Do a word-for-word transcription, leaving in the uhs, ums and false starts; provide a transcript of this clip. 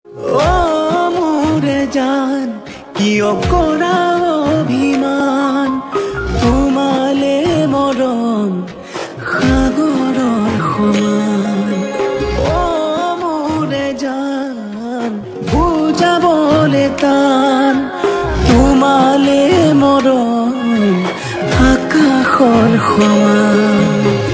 অ' মোৰে জান কিয় কৰা অভিমান তোমালে মৰম সাগৰৰ সমান অ' মোৰে জান বুজাবলে টান তোমালে মৰম আকাশৰ সমান